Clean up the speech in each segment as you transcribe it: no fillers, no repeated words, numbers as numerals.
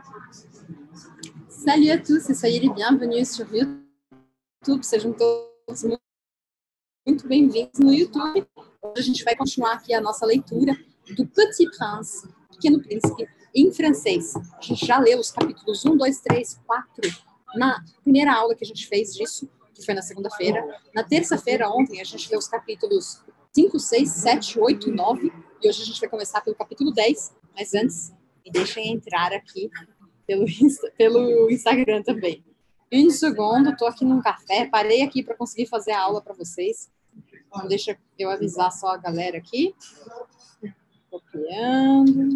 Salut à tous et soyez les bienvenus sur YouTube. Sejam todos muito bem-vindos no YouTube. Hoje a gente vai continuar aqui a nossa leitura do Petit Prince, Pequeno Príncipe, em francês. A gente já leu os capítulos 1, 2, 3, 4 na primeira aula que a gente fez disso, que foi na segunda-feira. Na terça-feira, ontem, a gente leu os capítulos 5, 6, 7, 8 e 9. E hoje a gente vai começar pelo capítulo 10. Mas antes, me deixem entrar aqui pelo Instagram também. Um segundo, estou aqui num café, parei aqui para conseguir fazer a aula para vocês. Então, deixa eu avisar só a galera aqui. Copiando.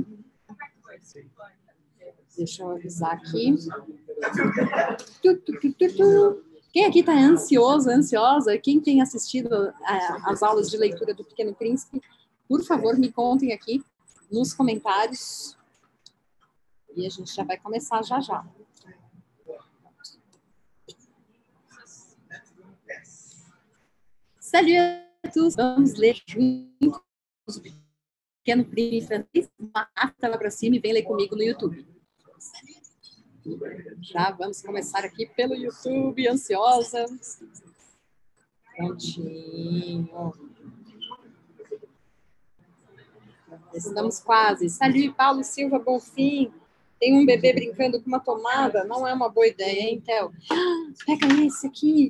Deixa eu avisar aqui. Quem aqui está ansioso, ansiosa? Quem tem assistido às aulas de leitura do Pequeno Príncipe, por favor, me contem aqui nos comentários. E a gente já vai começar já já. Salut a tous! Vamos ler juntos o Pequeno Príncipe francês. Arrasta lá para cima e vem ler comigo no YouTube. Já vamos começar aqui pelo YouTube, ansiosa. Prontinho. Estamos quase. Salut, Paulo Silva Bonfim. Tem um bebê brincando com uma tomada? Não é uma boa ideia, hein, Théo? Pega esse aqui.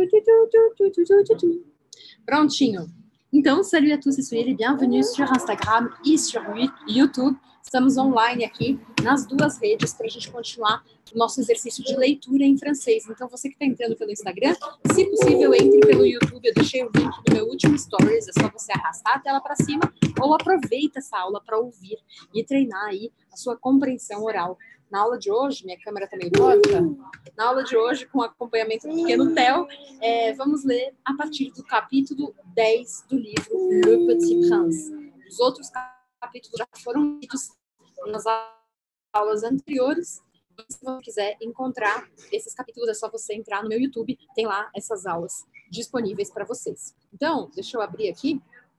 Prontinho. Então, salut à tous et soyez les bienvenus sur Instagram e sur YouTube. Estamos online aqui nas duas redes para a gente continuar o nosso exercício de leitura em francês. Então, você que está entrando pelo Instagram, se possível, entre pelo YouTube. Eu deixei o link do meu último Stories. É só você arrastar a tela para cima ou aproveita essa aula para ouvir e treinar aí a sua compreensão oral. Na aula de hoje, minha câmera está meio torta. Na aula de hoje, com acompanhamento do pequeno Theo, vamos ler a partir do capítulo 10 do livro Le Petit Prince. Os outros capítulos já foram lidos nas aulas anteriores. Se você quiser encontrar esses capítulos, é só você entrar no meu YouTube. Tem lá essas aulas disponíveis para vocês. Então, deixa eu abrir aqui.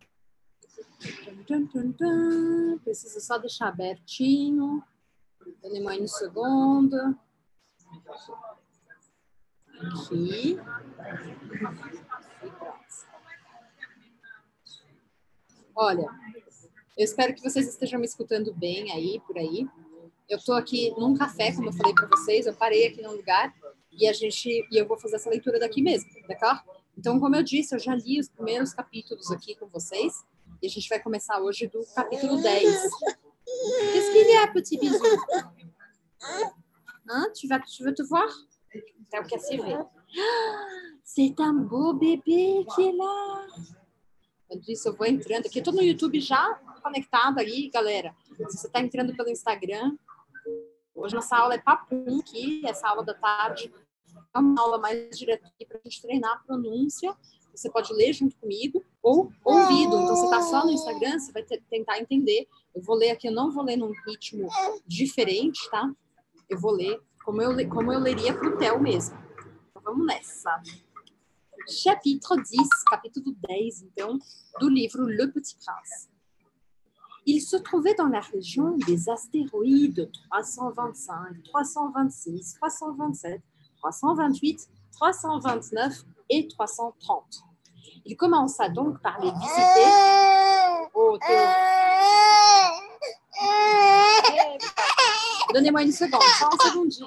Preciso só deixar abertinho. Dê-me um segundo. Aqui. E pronto. Olha, eu espero que vocês estejam me escutando bem aí, por aí. Eu estou aqui num café, como eu falei para vocês. Eu parei aqui num lugar e eu vou fazer essa leitura daqui mesmo, d'accord? Então, como eu disse, eu já li os primeiros capítulos aqui com vocês. E a gente vai começar hoje do capítulo 10. Qu'est-ce qu'il y a, petit bisou? Hein? Tu veux te voir? Então, quer se ver? C'est un beau bébé qui est là. Eu disse, eu vou entrando aqui. Eu estou no YouTube já conectada aí, galera. Se você está entrando pelo Instagram, hoje nossa aula é papum aqui, essa aula da tarde. É uma aula mais direta aqui para a gente treinar a pronúncia. Você pode ler junto comigo ou ouvido. Então, você está só no Instagram, você vai tentar entender. Eu vou ler aqui, eu não vou ler num ritmo diferente, tá? Eu vou ler como eu leria para o Theo mesmo. Então, vamos nessa. Chapitre 10, capítulo 10, então, do livro Le Petit Prince. Il se trouvait dans la région des astéroïdes 325, 326, 327, 328, 329 et 330. Il commença donc par les visiter. Oh, donnez-moi une seconde, só um segundinho.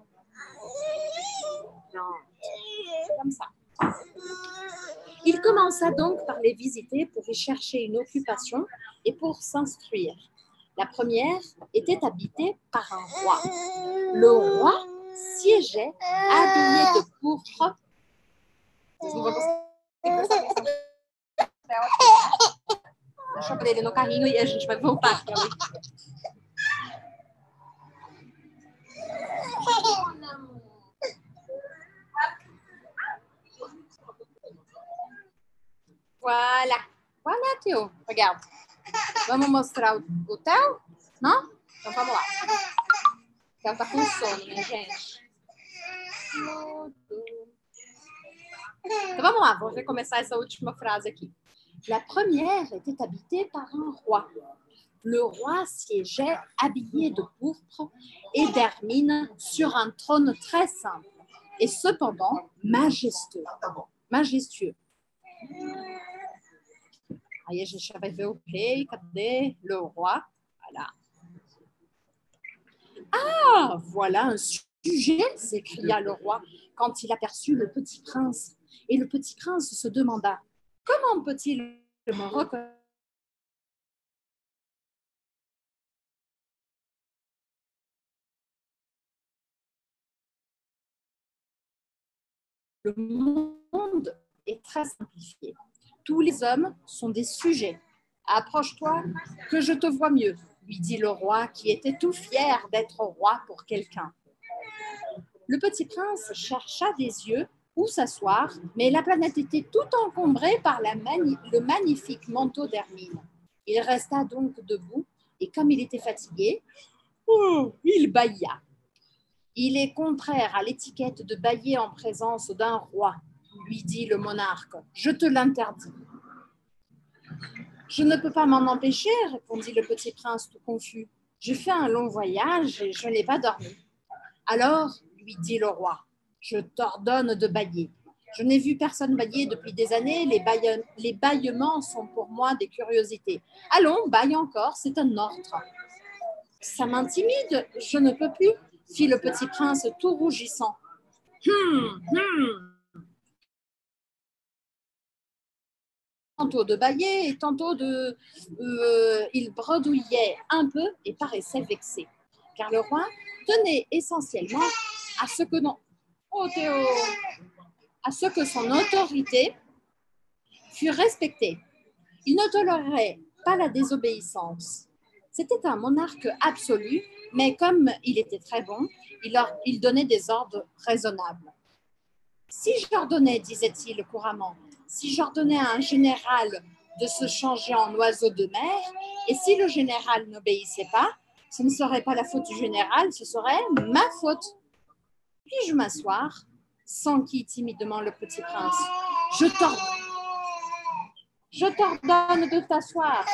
Non, comme ça. Il commença donc par les visiter pour y chercher une occupation et pour s'instruire. La première était habitée par un roi. Le roi siégeait habillé de pourpre. Deixa eu pôr ele no carrinho e a gente vai voltar para a leitura. Voilà. Voilà, Theo. Legal. Vamos mostrar o Theo? Não? Então vamos lá. O Theo tá com sono, minha gente. Então vamos lá, vamos recomeçar essa última frase aqui. La première était habitée par un roi. Le roi siégeait habillé de pourpre et d'hermine sur un trône très simple et cependant majestueux. Majestueux. Aí a gente já vai ver o rei, cadê le roi? Voilà. Ah, voilà un sujet, s'écria le roi quand il aperçut le petit prince. Et le petit prince se demanda, comment peut-il me reconnaître? Le monde est très simplifié. Tous les hommes sont des sujets. Approche-toi, que je te vois mieux, lui dit le roi qui était tout fier d'être roi pour quelqu'un. Le petit prince chercha des yeux où s'asseoir, mais la planète était tout encombrée par le magnifique manteau d'hermine. Il resta donc debout et comme il était fatigué, il bâilla. Il est contraire à l'étiquette de bâiller en présence d'un roi, lui dit le monarque. Je te l'interdis. Je ne peux pas m'en empêcher, répondit le petit prince tout confus. J'ai fait un long voyage et je n'ai pas dormi. Alors, lui dit le roi, je t'ordonne de bâiller. Je n'ai vu personne bâiller depuis des années, les bâillements sont pour moi des curiosités. Allons, bâille encore, c'est un ordre. Ça m'intimide, je ne peux plus, fit le petit prince tout rougissant. Tantôt de bâiller et tantôt de... il bredouillait un peu et paraissait vexé, car le roi tenait essentiellement à ce que à ce que son autorité fût respectée. Il ne tolérait pas la désobéissance. C'était un monarque absolu, mais comme il était très bon, il donnait des ordres raisonnables. Si j'ordonnais, disait-il couramment, si j'ordonnais à un général de se changer en oiseau de mer, et si le général n'obéissait pas, ce ne serait pas la faute du général, ce serait ma faute. Puis-je m'asseoir? S'enquit timidement le petit prince. Je t'ordonne de t'asseoir.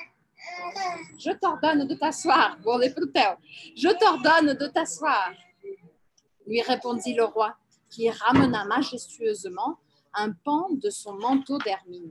Je t'ordonne de t'asseoir. Bon, les pluteurs. Je t'ordonne de t'asseoir, lui répondit le roi, qui ramena majestueusement un pan de son manteau d'hermine.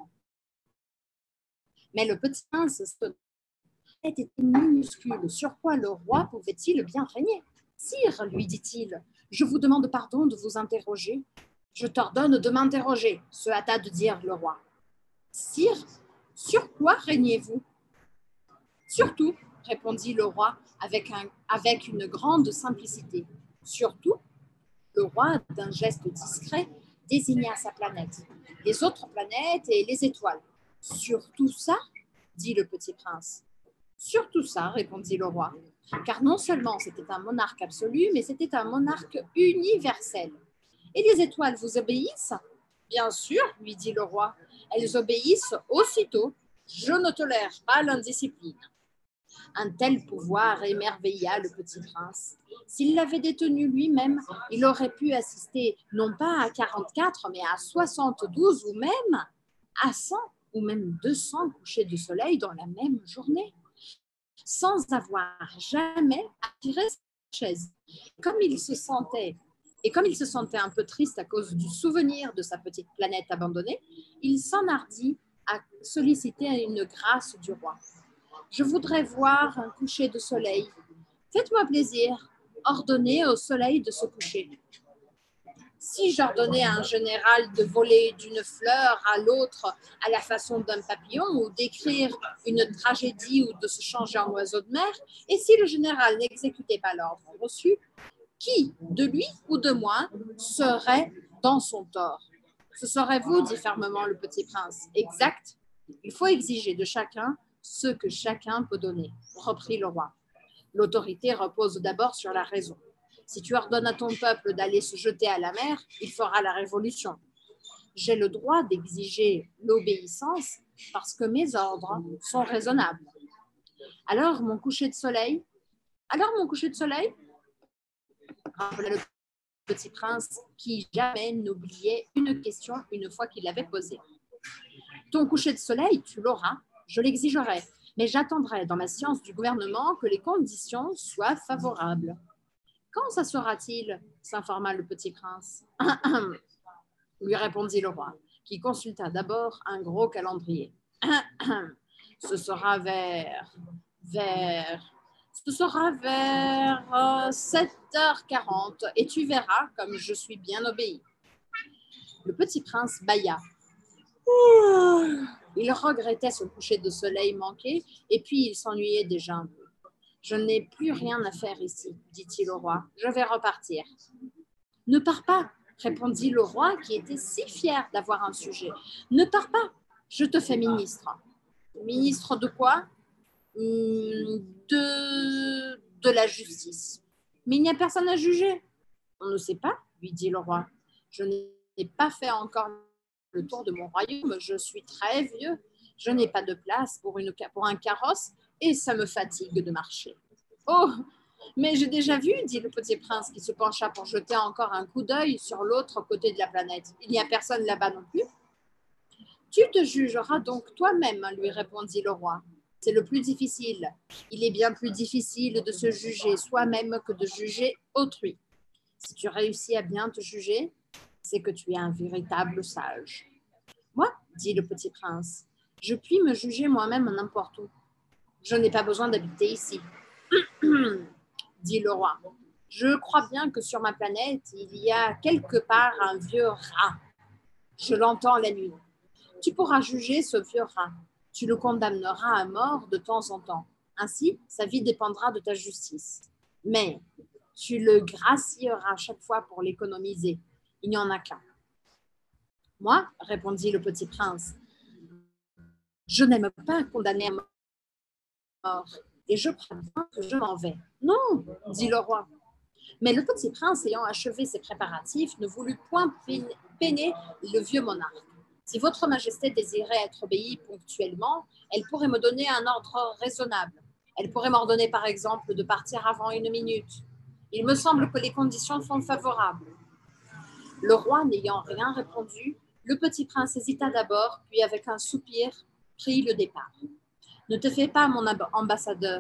Mais le petit prince était minuscule. Sur quoi le roi pouvait-il bien régner? Sire, lui dit-il, je vous demande pardon de vous interroger. Je t'ordonne de m'interroger, se hâta de dire le roi. Sire, sur quoi régnez-vous? Surtout, répondit le roi avec une grande simplicité. Surtout, le roi, d'un geste discret, désigna sa planète, les autres planètes et les étoiles. Surtout ça, dit le petit prince. Surtout ça, répondit le roi, car non seulement c'était un monarque absolu, mais c'était un monarque universel. Et les étoiles vous obéissent? Bien sûr, lui dit le roi, elles obéissent aussitôt. Je ne tolère pas l'indiscipline. Un tel pouvoir émerveilla le petit prince. S'il l'avait détenu lui-même, il aurait pu assister non pas à 44, mais à 72 ou même à 100 ou même 200 couchers de soleil dans la même journée, sans avoir jamais à tirer sa chaise. Comme il se sentait un peu triste à cause du souvenir de sa petite planète abandonnée, il s'enhardit à solliciter une grâce du roi. Je voudrais voir un coucher de soleil. Faites-moi plaisir, ordonnez au soleil de se coucher. Si j'ordonnais à un général de voler d'une fleur à l'autre à la façon d'un papillon ou d'écrire une tragédie ou de se changer en oiseau de mer, et si le général n'exécutait pas l'ordre reçu, qui, de lui ou de moi, serait dans son tort? Ce serait vous, dit fermement le petit prince. Exact. Il faut exiger de chacun ce que chacun peut donner, reprit le roi. L'autorité repose d'abord sur la raison. Si tu ordonnes à ton peuple d'aller se jeter à la mer, il fera la révolution. J'ai le droit d'exiger l'obéissance parce que mes ordres sont raisonnables. Alors, mon coucher de soleil rappela le petit prince qui jamais n'oubliait une question une fois qu'il l'avait posée. Ton coucher de soleil, tu l'auras, je l'exigerai. Mais j'attendrai dans ma science du gouvernement que les conditions soient favorables. Quand ça sera-t-il s'informa le petit prince. Lui répondit le roi, qui consulta d'abord un gros calendrier. Ce sera ce sera vers 7h40 et tu verras comme je suis bien obéi. Le petit prince bâilla. Il regrettait ce coucher de soleil manqué et puis il s'ennuyait déjà un peu. Je n'ai plus rien à faire ici, dit-il au roi. Je vais repartir. Ne pars pas, répondit le roi qui était si fier d'avoir un sujet. Ne pars pas, je te fais ministre. Ministre de quoi? De la justice. Mais il n'y a personne à juger. On ne sait pas, lui dit le roi. Je n'ai pas fait encore le tour de mon royaume, je suis très vieux. Je n'ai pas de place pour un carrosse et ça me fatigue de marcher. Oh, mais j'ai déjà vu, dit le petit prince qui se pencha pour jeter encore un coup d'œil sur l'autre côté de la planète. Il n'y a personne là-bas non plus. Tu te jugeras donc toi-même, lui répondit le roi. C'est le plus difficile. Il est bien plus difficile de se juger soi-même que de juger autrui. Si tu réussis à bien te juger, c'est que tu es un véritable sage. Moi, dit le petit prince, je puis me juger moi-même n'importe où. Je n'ai pas besoin d'habiter ici. Dit le roi. Je crois bien que sur ma planète, il y a quelque part un vieux rat. Je l'entends la nuit. Tu pourras juger ce vieux rat. Tu le condamneras à mort de temps en temps. Ainsi, sa vie dépendra de ta justice. Mais tu le gracieras chaque fois pour l'économiser. Il n'y en a qu'un. Moi, répondit le petit prince, je n'aime pas condamner à mort. Et je crois bien que je m'en vais. Non, dit le roi. Mais le petit prince, ayant achevé ses préparatifs, ne voulut point peiner le vieux monarque. Si votre majesté désirait être obéie ponctuellement, elle pourrait me donner un ordre raisonnable. Elle pourrait m'ordonner, par exemple, de partir avant 1 minute. Il me semble que les conditions sont favorables. Le roi n'ayant rien répondu, le petit prince hésita d'abord, puis avec un soupir, prit le départ. « Ne te fais pas mon ambassadeur »,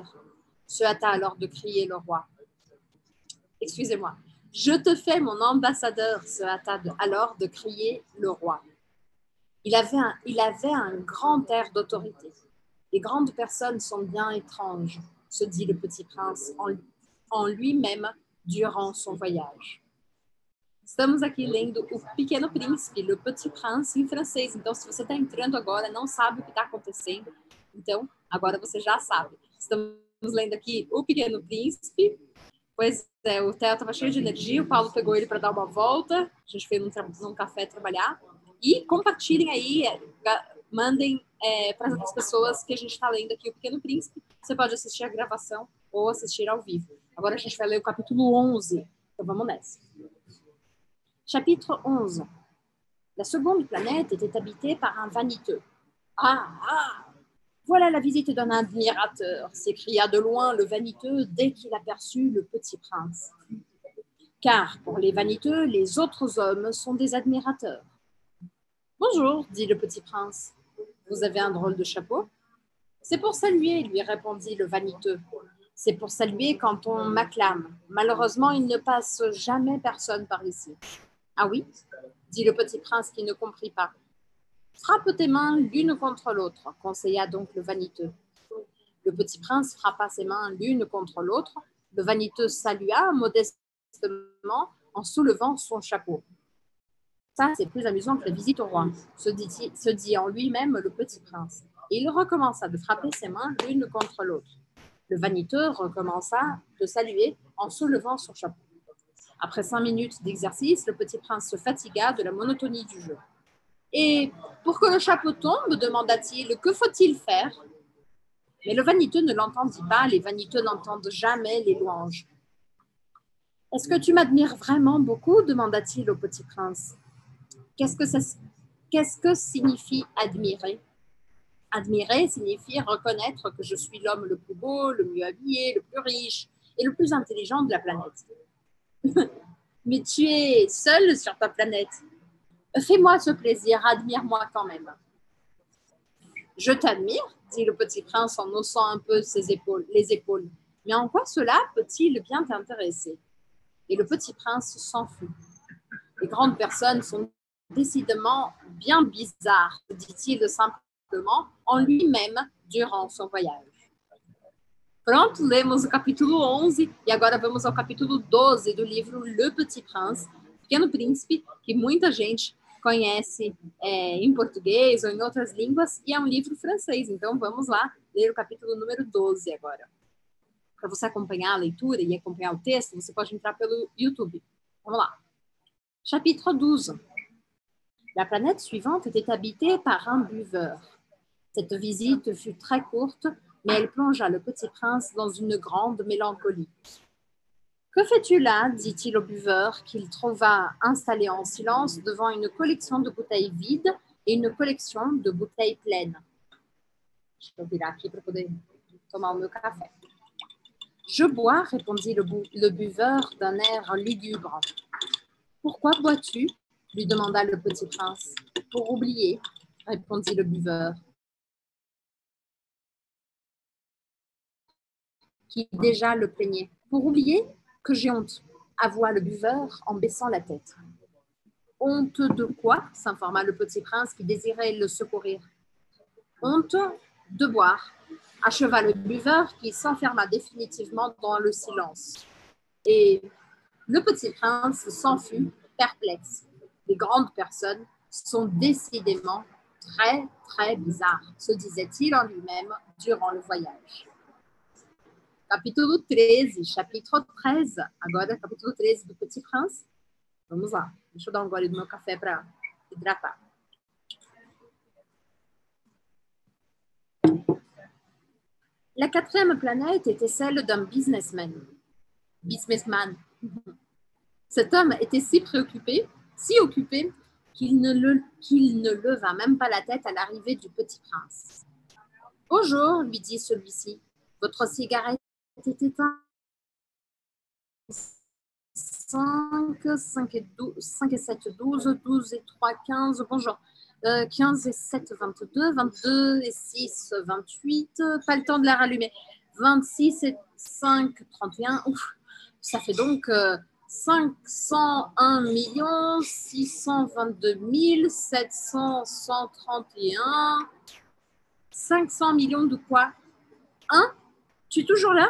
se hâta alors de crier le roi. « Excusez-moi, je te fais mon ambassadeur », se hâta alors de crier le roi. Il avait un grand air d'autorité. Les grandes personnes sont bien étranges, se dit le petit prince en lui-même durant son voyage. Estamos aqui lendo O Pequeno Príncipe, Le Petit Prince, em francês. Então, se você está entrando agora, não sabe o que está acontecendo, então, agora você já sabe. Estamos lendo aqui O Pequeno Príncipe. Pois é, o Theo estava cheio de energia, o Paulo pegou ele para dar uma volta, a gente foi num café trabalhar. E compartilhem aí, mandem para as pessoas que a gente está lendo aqui O Pequeno Príncipe. Você pode assistir a gravação ou assistir ao vivo. Agora a gente vai ler o capítulo 11. Então, vamos nessa. Chapitre 11. La seconde planète était habitée par un vaniteux. Ah, voilà la visite d'un admirateur, s'écria de loin le vaniteux dès qu'il aperçut le petit prince. Car pour les vaniteux, les autres hommes sont des admirateurs. Bonjour, dit le petit prince. Vous avez un drôle de chapeau? C'est pour saluer, lui répondit le vaniteux. C'est pour saluer quand on m'acclame. Malheureusement, il ne passe jamais personne par ici. Ah oui, dit le petit prince qui ne comprit pas. Frappe tes mains l'une contre l'autre, conseilla donc le vaniteux. Le petit prince frappa ses mains l'une contre l'autre. Le vaniteux salua modestement en soulevant son chapeau. Ça, c'est plus amusant que la visite au roi, se dit en lui-même le petit prince. Et il recommença de frapper ses mains l'une contre l'autre. Le vaniteux recommença de saluer en soulevant son chapeau. Après 5 minutes d'exercice, le petit prince se fatigua de la monotonie du jeu. « Et pour que le chapeau tombe, demanda-t-il, que faut-il faire ?» Mais le vaniteux ne l'entendit pas, les vaniteux n'entendent jamais les louanges. « Est-ce que tu m'admires vraiment beaucoup ?» demanda-t-il au petit prince. Qu'est-ce que signifie admirer? Admirer signifie reconnaître que je suis l'homme le plus beau, le mieux habillé, le plus riche et le plus intelligent de la planète. Mais tu es seul sur ta planète. Fais-moi ce plaisir, admire-moi quand même. Je t'admire, dit le petit prince en haussant un peu les épaules. Mais en quoi cela peut-il bien t'intéresser? Et le petit prince s'enfuit. Les grandes personnes sont décidément bien bizarres, dit-il simplement en lui-même durant son voyage. Pronto, lemos o capítulo 11 e agora vamos ao capítulo 12 do livro Le Petit Prince, Pequeno Príncipe, que muita gente conhece em português ou em outras línguas, e é um livro francês. Então, vamos lá ler o capítulo número 12 agora. Para você acompanhar a leitura e acompanhar o texto, você pode entrar pelo YouTube. Vamos lá. Chapitre 12. La planète suivante était habitée par un buveur. Cette visite fut très courte, mais elle plongea le petit prince dans une grande mélancolie. « Que fais-tu là » dit-il au buveur, qu'il trouva installé en silence devant une collection de bouteilles vides et une collection de bouteilles pleines. Je vais virar aqui para poder tomar o meu café. « Je bois » répondit le buveur d'un air lugubre. « Pourquoi bois-tu » lui demanda le petit prince. « Pour oublier » répondit le buveur, qui déjà le plaignait. « Pour oublier que j'ai honte » avoua le buveur en baissant la tête. « Honte de quoi » s'informa le petit prince qui désirait le secourir. « Honte de boire » acheva le buveur qui s'enferma définitivement dans le silence. Et le petit prince s'enfuit perplexe. Les grandes personnes sont décidément très, très bizarres, se disait-il en lui-même durant le voyage. Capítulo 13, chapitre 13. Agora, capítulo 13 do Petit Prince. Vamos lá. Deixa eu dar um gole do meu café para hidratar. La quatrième planète était celle d'un businessman. Cet homme était si préoccupé, si occupé, qu'il ne leva même pas la tête à l'arrivée du petit prince. « Bonjour, lui dit celui-ci. Votre cigarette est éteinte. 5 et 7, 12, 12 et 3, 15, bonjour. 15 et 7, 22, 22 et 6, 28, pas le temps de la rallumer. 26 et 5, 31, ouf, ça fait donc 501 622 731. 500 millions de quoi? Hein? Tu es toujours là?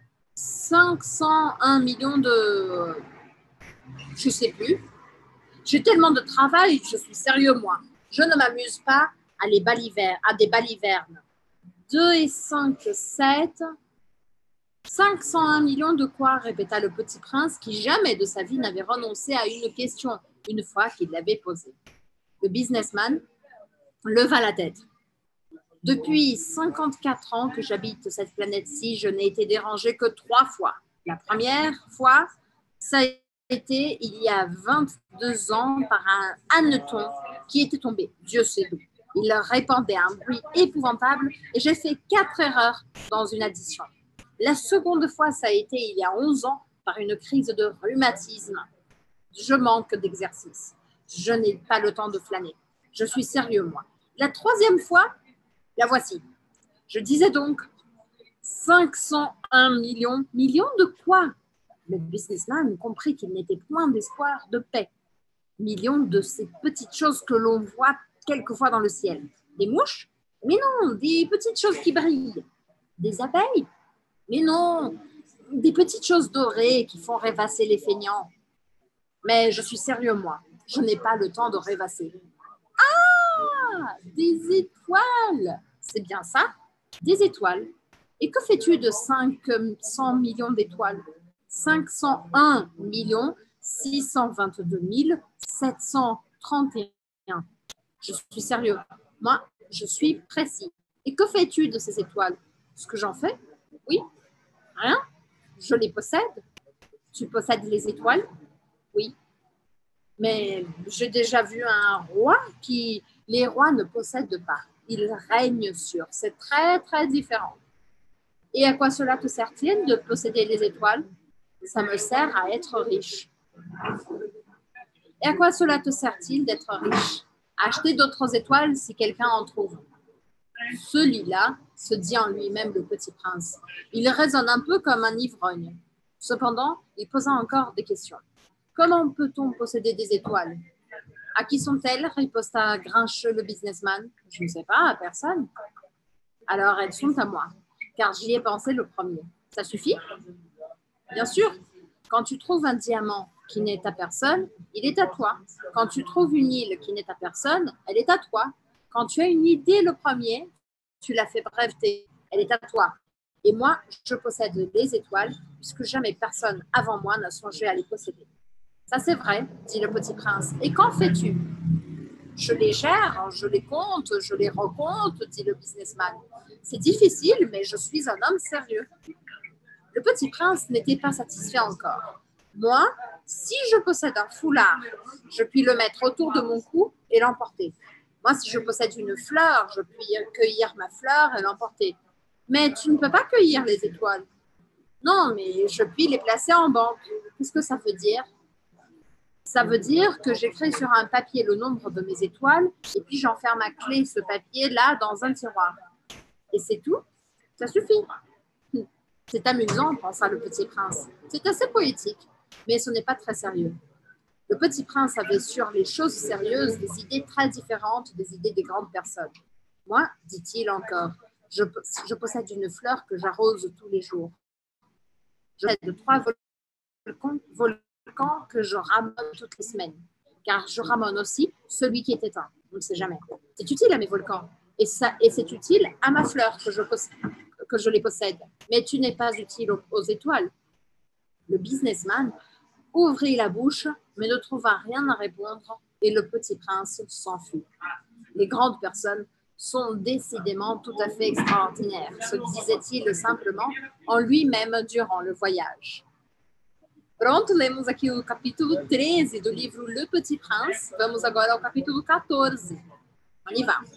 501 millions de... Je ne sais plus. J'ai tellement de travail, je suis sérieux, moi. Je ne m'amuse pas à des balivernes. 2 et 5, 7. 501 millions de quoi? Répéta le petit prince qui jamais de sa vie n'avait renoncé à une question une fois qu'il l'avait posée. Le businessman leva la tête. Depuis 54 ans que j'habite cette planète-ci, je n'ai été dérangé que 3 fois. La première fois, ça a été il y a 22 ans par un hanneton qui était tombé, Dieu sait d'où. Il répandait un bruit épouvantable et j'ai fait 4 erreurs dans une addition. La seconde fois, ça a été il y a 11 ans par une crise de rhumatisme. Je manque d'exercice. Je n'ai pas le temps de flâner. Je suis sérieux, moi. La troisième fois, la voici. Je disais donc 501 millions. Millions de quoi? Le businessman comprit qu'il n'était point d'espoir de paix. Millions de ces petites choses que l'on voit quelquefois dans le ciel. Des mouches? Mais non, des petites choses qui brillent. Des abeilles? Mais non, des petites choses dorées qui font rêvasser les feignants. Mais je suis sérieux, moi. Je n'ai pas le temps de rêvasser. Ah, des étoiles! C'est bien ça, des étoiles. Et que fais-tu de 500 millions d'étoiles? 501 622 731. Je suis sérieux. Moi, je suis précis. Et que fais-tu de ces étoiles? Ce que j'en fais? Oui. Rien. Je les possède. Tu possèdes les étoiles? Oui. Mais j'ai déjà vu un roi qui... Les rois ne possèdent pas. Ils règnent sur. C'est très, très différent. Et à quoi cela te sert-il de posséder les étoiles? Ça me sert à être riche. Et à quoi cela te sert-il d'être riche? À acheter d'autres étoiles si quelqu'un en trouve. Celui-là, se dit en lui-même le petit prince. Il raisonne un peu comme un ivrogne. Cependant, il posa encore des questions. Comment peut-on posséder des étoiles? À qui sont-elles? Riposta grincheux le businessman. Je ne sais pas, à personne. Alors elles sont à moi, car j'y ai pensé le premier. Ça suffit? Bien sûr. Quand tu trouves un diamant qui n'est à personne, il est à toi. Quand tu trouves une île qui n'est à personne, elle est à toi. Quand tu as une idée le premier, tu l'as fait breveter, elle est à toi. Et moi, je possède les étoiles, puisque jamais personne avant moi n'a songé à les posséder. Ça c'est vrai, dit le petit prince. Et qu'en fais-tu? Je les gère, je les compte, je les recompte, dit le businessman. C'est difficile, mais je suis un homme sérieux. Le petit prince n'était pas satisfait encore. Moi, si je possède un foulard, je puis le mettre autour de mon cou et l'emporter. Moi, si je possède une fleur, je puis cueillir ma fleur et l'emporter. Mais tu ne peux pas cueillir les étoiles. Non, mais je puis les placer en banque. Qu'est-ce que ça veut dire? Ça veut dire que j'écris sur un papier le nombre de mes étoiles et puis j'enferme à clé ce papier-là dans un tiroir. Et c'est tout? Ça suffit. C'est amusant, pensa le petit prince. C'est assez poétique, mais ce n'est pas très sérieux. Le petit prince avait sur les choses sérieuses des idées très différentes des idées des grandes personnes. Moi, dit-il encore, je possède une fleur que j'arrose tous les jours. Je possède 3 volcans que je ramone toutes les semaines, car je ramone aussi celui qui est éteint. On ne sait jamais. C'est utile à mes volcans, et c'est utile à ma fleur que je les possède. Mais tu n'es pas utile aux étoiles. Le businessman ouvrit la bouche, mais ne trouva rien à répondre, et le petit prince s'enfuit. Les grandes personnes sont décidément tout à fait extraordinaires, se disait-il simplement en lui-même durant le voyage. Pronto, lemos aqui o capítulo 13 do livro Le Petit Prince. Vamos agora ao capítulo 14. On y va.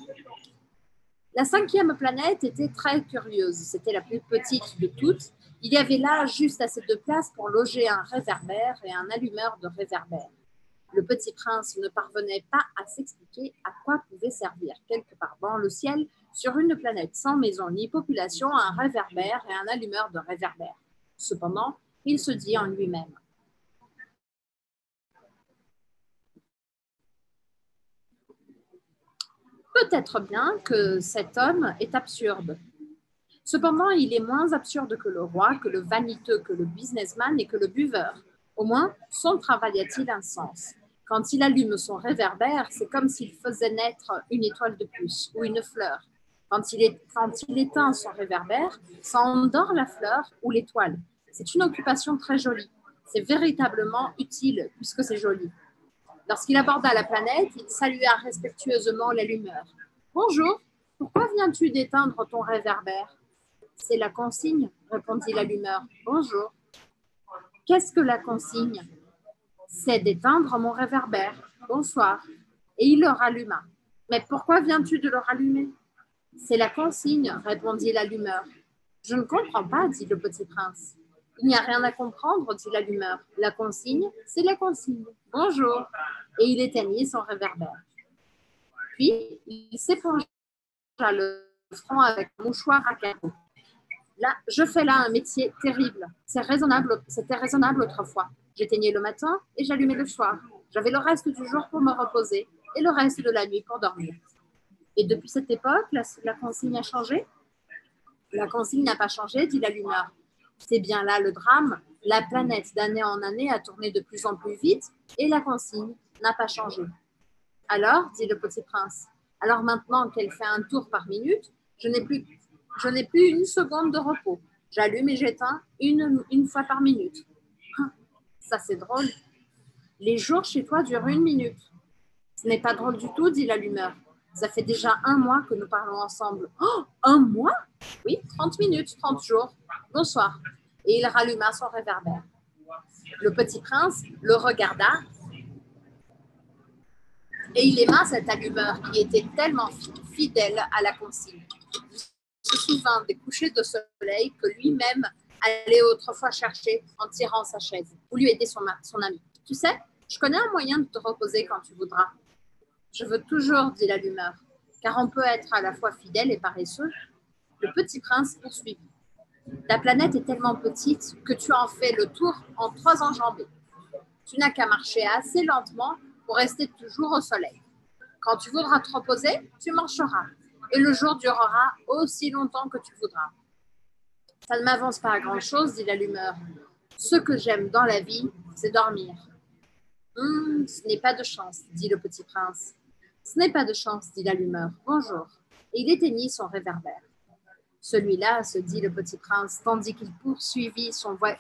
La 5e planète était très curieuse. C'était la plus petite de toutes. Il y avait là juste assez de place pour loger un réverbère et un allumeur de réverbère. Le petit prince ne parvenait pas à s'expliquer à quoi pouvait servir, quelque part dans le ciel, sur une planète sans maison ni population, un réverbère et un allumeur de réverbère. Cependant, il se dit en lui-même. Peut-être bien que cet homme est absurde. Cependant, il est moins absurde que le roi, que le vaniteux, que le businessman et que le buveur. Au moins, son travail a-t-il un sens. Quand il allume son réverbère, c'est comme s'il faisait naître une étoile de plus ou une fleur. Quand il éteint son réverbère, ça endort la fleur ou l'étoile. C'est une occupation très jolie. C'est véritablement utile puisque c'est joli. Lorsqu'il aborda la planète, il salua respectueusement l'allumeur. « Bonjour, pourquoi viens-tu d'éteindre ton réverbère ?»« C'est la consigne, répondit l'allumeur. Bonjour. Qu'est-ce que la consigne? C'est d'éteindre mon réverbère. Bonsoir. Et il le ralluma. Mais pourquoi viens-tu de le rallumer? C'est la consigne, répondit l'allumeur. Je ne comprends pas, dit le petit prince. Il n'y a rien à comprendre, dit l'allumeur. La consigne, c'est la consigne. Bonjour. Et il éteignit son réverbère. Puis, il s'épongea le front avec un mouchoir à carreaux. Là, je fais là un métier terrible. C'était raisonnable autrefois. J'éteignais le matin et j'allumais le soir. J'avais le reste du jour pour me reposer et le reste de la nuit pour dormir. Et depuis cette époque, la consigne a changé? La consigne n'a pas changé, dit l'allumeur. C'est bien là le drame. La planète d'année en année a tourné de plus en plus vite et la consigne n'a pas changé. Alors, dit le petit prince, alors maintenant qu'elle fait un tour par minute, je n'ai plus une seconde de repos. J'allume et j'éteins une fois par minute. Ça, c'est drôle. Les jours chez toi durent 1 minute. Ce n'est pas drôle du tout, dit l'allumeur. Ça fait déjà 1 mois que nous parlons ensemble. Oh, 1 mois? Oui, 30 minutes, 30 jours. Bonsoir. Et il ralluma son réverbère. Le petit prince le regarda et il aima cet allumeur qui était tellement fidèle à la consigne. Il se souvint des couchers de soleil que lui-même allait autrefois chercher en tirant sa chaise pour lui aider son ami. Tu sais, je connais un moyen de te reposer quand tu voudras. Je veux toujours, dit l'allumeur. car on peut être à la fois fidèle et paresseux. Le petit prince poursuivit. Ta planète est tellement petite que tu en fais le tour en 3 enjambées. Tu n'as qu'à marcher assez lentement pour rester toujours au soleil. Quand tu voudras te reposer, tu marcheras, et le jour durera aussi longtemps que tu voudras. Ça ne m'avance pas à grand-chose, dit l'allumeur. Ce que j'aime dans la vie, c'est dormir. Ce n'est pas de chance, dit le petit prince. Ce n'est pas de chance, dit l'allumeur. Bonjour. Et il éteignit son réverbère. Celui-là, se dit le petit prince, tandis qu'il poursuivit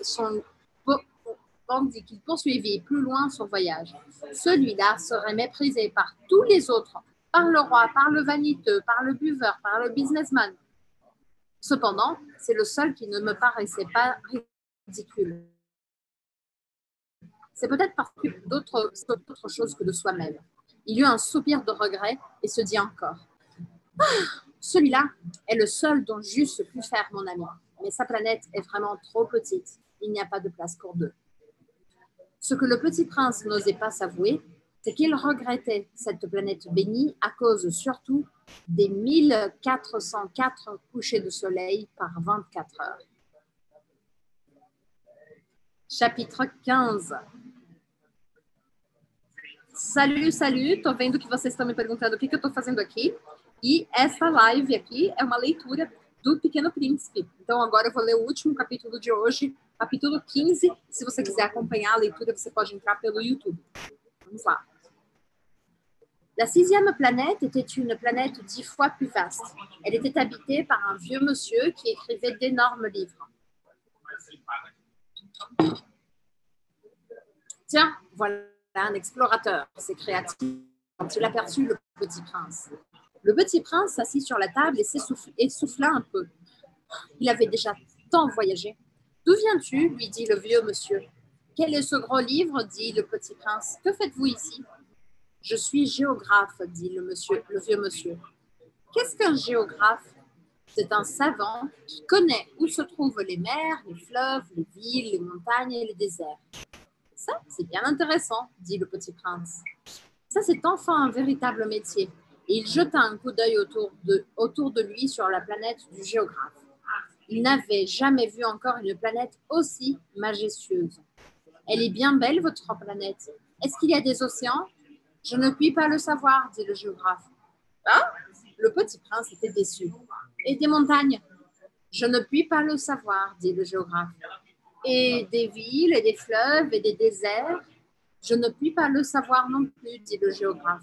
plus loin son voyage. Celui-là serait méprisé par tous les autres, par le roi, par le vaniteux, par le buveur, par le businessman. Cependant, c'est le seul qui ne me paraissait pas ridicule. C'est peut-être parce que d'autres choses que de soi-même. Il eut un soupir de regret et se dit encore « Celui-là est le seul dont j'eusse pu faire mon ami. Mais sa planète est vraiment trop petite. Il n'y a pas de place pour 2. » Ce que le petit prince n'osait pas s'avouer, c'est qu'il regrettait cette planète bénie à cause surtout des 1404 couchers de soleil par 24 heures. Chapitre 15. Salut, tô vendo que vocês estão me perguntando o que eu estou fazendo aqui. E essa live aqui é uma leitura do Pequeno Príncipe. Então agora eu vou ler o último capítulo de hoje, capítulo 15. Se você quiser acompanhar a leitura, você pode entrar pelo YouTube. Vamos lá. La 6e planète était une planète 10 fois plus vaste. Elle était habitée par un vieux monsieur qui écrivait d'énormes livres. Tiens, voilà un explorateur, s'écria-t-il quand il aperçut le petit prince. Le petit prince s'assit sur la table et souffla un peu. Il avait déjà tant voyagé. D'où viens-tu lui dit le vieux monsieur. Quel est ce gros livre dit le petit prince. Que faites-vous ici? Je suis géographe, dit le vieux monsieur. Qu'est-ce qu'un géographe? C'est un savant qui connaît où se trouvent les mers, les fleuves, les villes, les montagnes et les déserts. Ça, c'est bien intéressant, dit le petit prince. Ça, c'est enfin un véritable métier. Et il jeta un coup d'œil autour de lui sur la planète du géographe. Il n'avait jamais vu encore une planète aussi majestueuse. Elle est bien belle, votre planète. Est-ce qu'il y a des océans? Je ne puis pas le savoir, dit le géographe. Ah, le petit prince était déçu. Et des montagnes? Je ne puis pas le savoir, dit le géographe. Et des villes, et des fleuves, et des déserts? Je ne puis pas le savoir non plus, dit le géographe.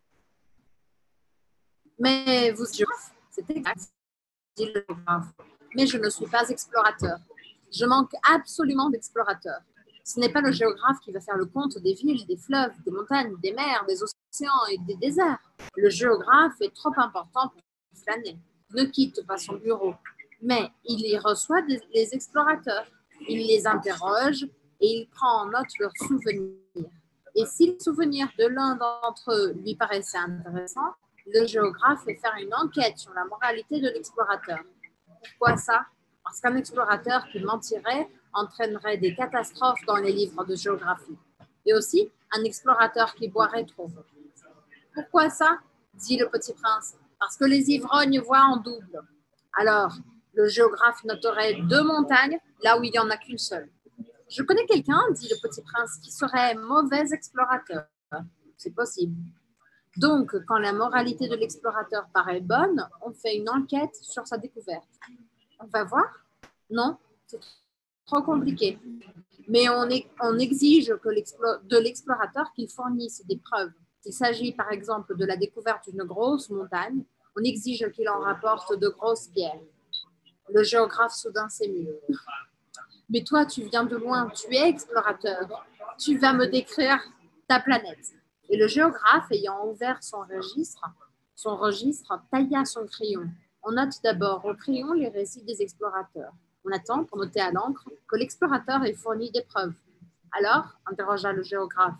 Mais vous êtes géographe? C'est exact, dit le géographe. Mais je ne suis pas explorateur. Je manque absolument d'explorateurs. Ce n'est pas le géographe qui va faire le compte des villes, des fleuves, des montagnes, des mers, des océans et des déserts. Le géographe est trop important pour flâner. Ne quitte pas son bureau. Mais il y reçoit les explorateurs. Il les interroge et il prend en note leurs souvenirs. Et si le souvenir de l'un d'entre eux lui paraissait intéressant, le géographe fait faire une enquête sur la moralité de l'explorateur. Pourquoi ça? Parce qu'un explorateur qui mentirait entraînerait des catastrophes dans les livres de géographie. Et aussi, un explorateur qui boirait trop. Pourquoi ça? Dit le petit prince. Parce que les ivrognes voient en double. Alors, le géographe noterait 2 montagnes là où il n'y en a qu'une seule. Je connais quelqu'un, dit le petit prince, qui serait mauvais explorateur. C'est possible. Donc, quand la moralité de l'explorateur paraît bonne, on fait une enquête sur sa découverte. On va voir? Non, c'est trop compliqué. Mais on exige de l'explorateur qu'il fournisse des preuves. S'il s'agit par exemple de la découverte d'une grosse montagne, on exige qu'il en rapporte de grosses pierres. Le géographe soudain s'émut. Mais toi, tu viens de loin, tu es explorateur. Tu vas me décrire ta planète. Et le géographe, ayant ouvert son registre tailla son crayon. On note d'abord au crayon les récits des explorateurs. On attend pour noter à l'encre que l'explorateur ait fourni des preuves. Alors, interrogea le géographe.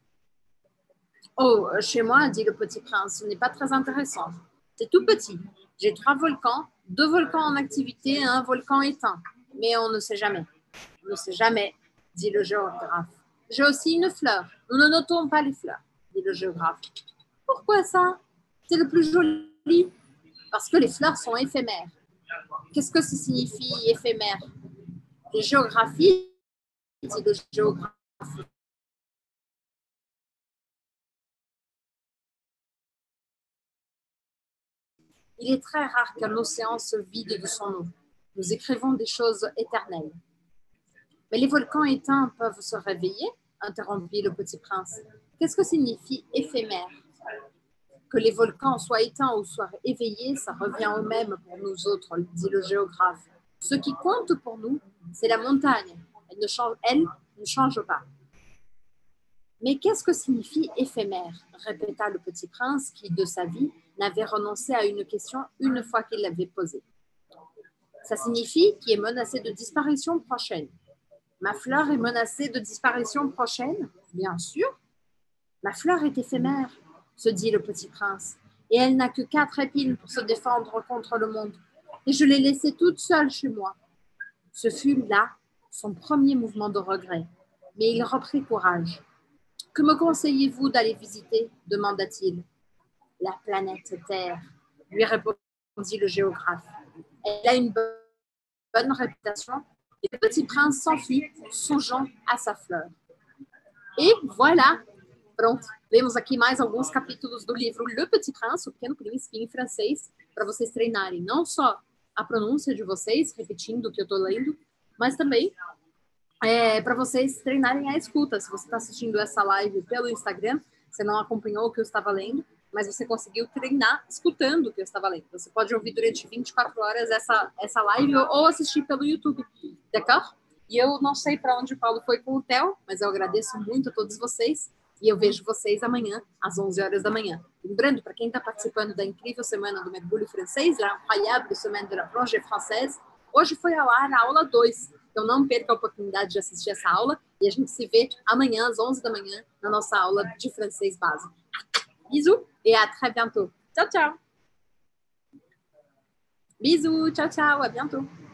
Oh, chez moi, dit le petit prince, ce n'est pas très intéressant. C'est tout petit. J'ai 3 volcans, 2 volcans en activité et 1 volcan éteint. Mais on ne sait jamais. On ne sait jamais, dit le géographe. J'ai aussi une fleur. Nous ne notons pas les fleurs, dit le géographe. Pourquoi ça? C'est le plus joli joli parce que les fleurs sont éphémères. Qu'est-ce que ça signifie éphémère? Les géographies, c'est de géographie. Il est très rare qu'un océan se vide de son eau. Nous écrivons des choses éternelles. Mais les volcans éteints peuvent se réveiller, interrompit le petit prince. Qu'est-ce que signifie éphémère? Que les volcans soient éteints ou soient éveillés, ça revient au même pour nous autres, dit le géographe. Ce qui compte pour nous, c'est la montagne. Elle ne change pas. Mais qu'est-ce que signifie éphémère? Répéta le petit prince qui, de sa vie, n'avait renoncé à une question une fois qu'il l'avait posée. Ça signifie qu'il est menacé de disparition prochaine. Ma fleur est menacée de disparition prochaine? Bien sûr. Ma fleur est éphémère, se dit le petit prince, et elle n'a que 4 épines pour se défendre contre le monde. Et je l'ai laissée toute seule chez moi. Ce fut là son premier mouvement de regret. Mais il reprit courage. Que me conseillez-vous d'aller visiter? Demanda-t-il. La planète Terre, lui répondit le géographe. Elle a une bonne réputation. Et le petit prince s'enfuit, songeant à sa fleur. E voilà! Pronto, lemos aqui mais alguns capítulos do livro Le Petit Prince, O Pequeno Príncipe, em francês, para vocês treinarem não só a pronúncia de vocês, repetindo o que eu estou lendo, mas também para vocês treinarem a escuta. Se você está assistindo essa live pelo Instagram, você não acompanhou o que eu estava lendo, mas você conseguiu treinar escutando o que eu estava lendo. Você pode ouvir durante 24 horas essa live ou assistir pelo YouTube, d'accord? E eu não sei para onde o Paulo foi com o Theo, mas eu agradeço muito a todos vocês e eu vejo vocês amanhã, às 11 horas da manhã. Lembrando, para quem está participando da incrível semana do mergulho francês, la incroyable semaine de la plongée française, hoje foi ao ar a aula 2. Então não perca a oportunidade de assistir essa aula e a gente se vê amanhã, às 11 da manhã, na nossa aula de francês básico. Bisous et à très bientôt. Ciao, ciao. Bisous, ciao, ciao, à bientôt.